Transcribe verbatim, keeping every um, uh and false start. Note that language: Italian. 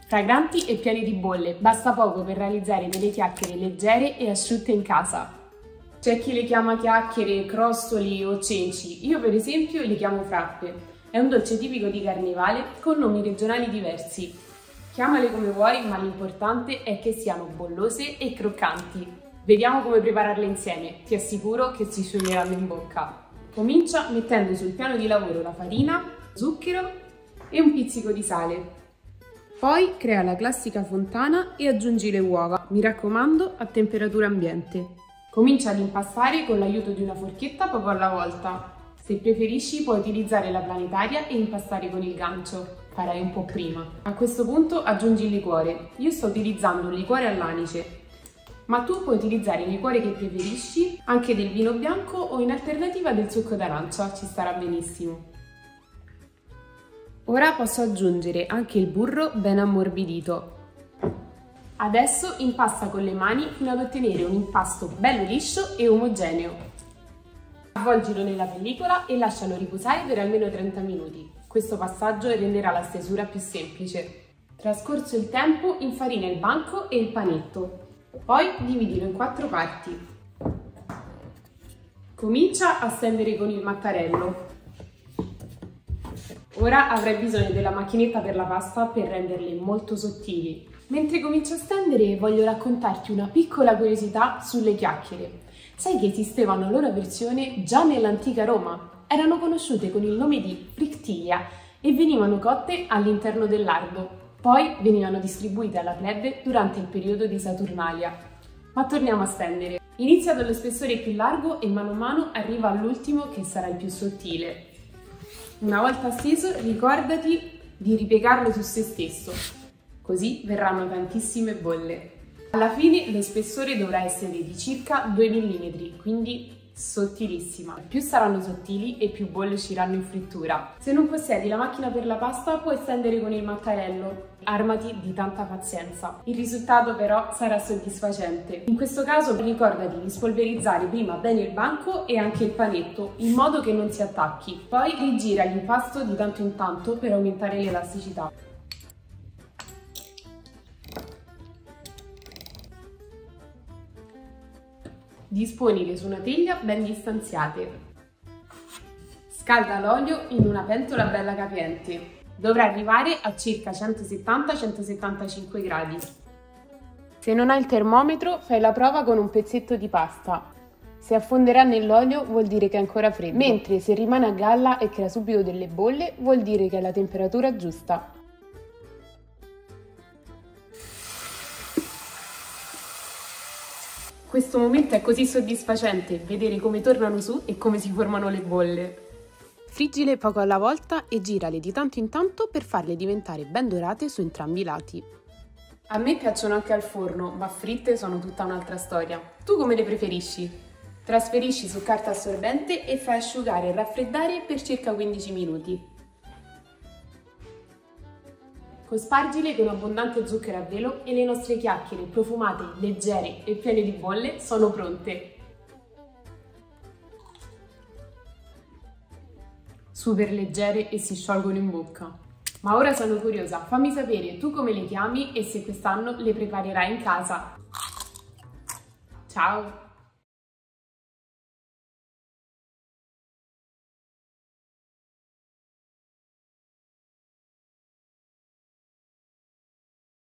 Fragranti e pieni di bolle, basta poco per realizzare delle chiacchiere leggere e asciutte in casa. C'è chi le chiama chiacchiere, crostoli o cenci, io per esempio li chiamo frappe. È un dolce tipico di Carnevale con nomi regionali diversi. Chiamale come vuoi, ma l'importante è che siano bollose e croccanti. Vediamo come prepararle insieme, ti assicuro che si scioglieranno in bocca. Comincia mettendo sul piano di lavoro la farina, zucchero e un pizzico di sale. Poi crea la classica fontana e aggiungi le uova, mi raccomando a temperatura ambiente. Comincia ad impastare con l'aiuto di una forchetta poco alla volta. Se preferisci puoi utilizzare la planetaria e impastare con il gancio, farai un po' prima. A questo punto aggiungi il liquore, io sto utilizzando un liquore all'anice, ma tu puoi utilizzare il liquore che preferisci, anche del vino bianco o in alternativa del succo d'arancia, ci starà benissimo. Ora posso aggiungere anche il burro ben ammorbidito. Adesso impasta con le mani fino ad ottenere un impasto bello liscio e omogeneo. Avvolgilo nella pellicola e lascialo riposare per almeno trenta minuti. Questo passaggio renderà la stesura più semplice. Trascorso il tempo, infarina il banco e il panetto. Poi dividilo in quattro parti. Comincia a stendere con il mattarello. Ora avrai bisogno della macchinetta per la pasta per renderle molto sottili. Mentre comincio a stendere voglio raccontarti una piccola curiosità sulle chiacchiere. Sai che esisteva una loro versione già nell'antica Roma? Erano conosciute con il nome di frictilia e venivano cotte all'interno del lardo. Poi venivano distribuite alla plebe durante il periodo di Saturnalia. Ma torniamo a stendere. Inizia dallo spessore più largo e mano a mano arriva all'ultimo che sarà il più sottile. Una volta steso, ricordati di ripiegarlo su se stesso, così verranno tantissime bolle. Alla fine lo spessore dovrà essere di circa due millimetri, quindi sottilissima. Più saranno sottili e più bolle usciranno in frittura. Se non possiedi la macchina per la pasta, puoi stendere con il mattarello. Armati di tanta pazienza. Il risultato però sarà soddisfacente. In questo caso ricordati di spolverizzare prima bene il banco e anche il panetto, in modo che non si attacchi. Poi rigira l'impasto di tanto in tanto per aumentare l'elasticità. Disponile su una teglia ben distanziate. Scalda l'olio in una pentola bella capiente. Dovrà arrivare a circa centosettanta centosettantacinque gradi. Se non hai il termometro, fai la prova con un pezzetto di pasta. Se affonderà nell'olio vuol dire che è ancora freddo, mentre se rimane a galla e crea subito delle bolle vuol dire che è la temperatura giusta. Questo momento è così soddisfacente, vedere come tornano su e come si formano le bolle. Friggile poco alla volta e girale di tanto in tanto per farle diventare ben dorate su entrambi i lati. A me piacciono anche al forno, ma fritte sono tutta un'altra storia. Tu come le preferisci? Trasferisci su carta assorbente e fai asciugare e raffreddare per circa quindici minuti. Cospargile con abbondante zucchero a velo e le nostre chiacchiere profumate, leggere e piene di bolle sono pronte. Super leggere e si sciolgono in bocca. Ma ora sono curiosa, fammi sapere tu come le chiami e se quest'anno le preparerai in casa. Ciao!